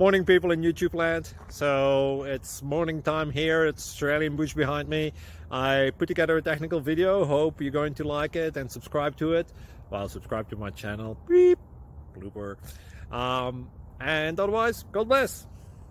Morning, people in YouTube land. So it's morning time here. It's Australian bush behind me. I put together a technical video. Hope you're going to like it and subscribe to it. Well, subscribe to my channel. Beep. Blooper. And otherwise, God bless.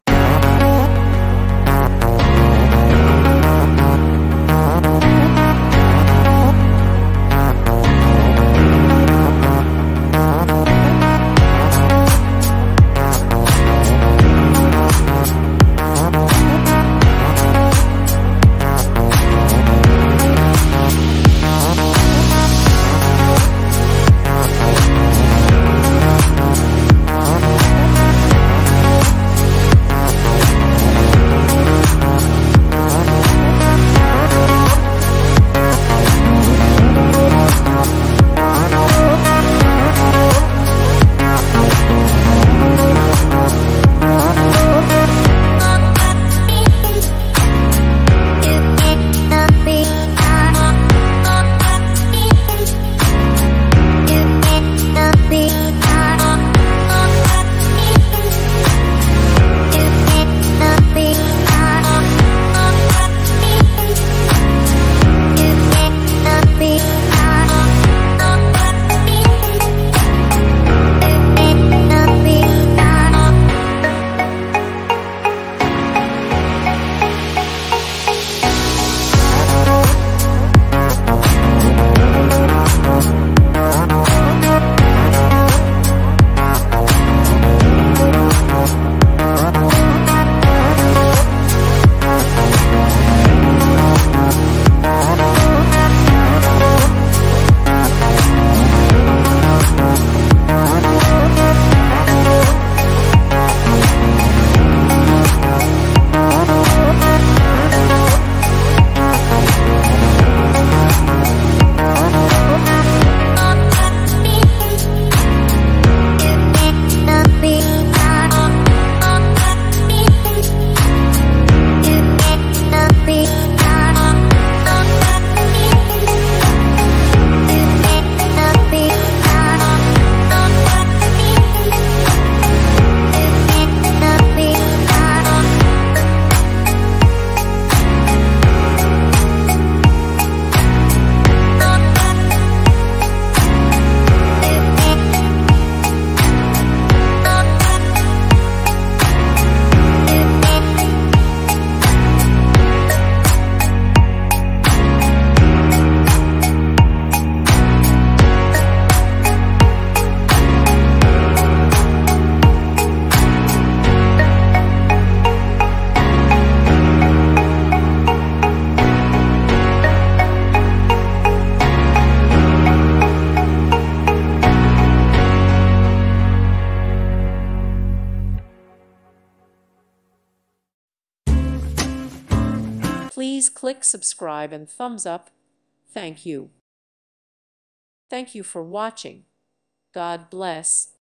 Please click subscribe and thumbs up. Thank you. Thank you for watching. God bless.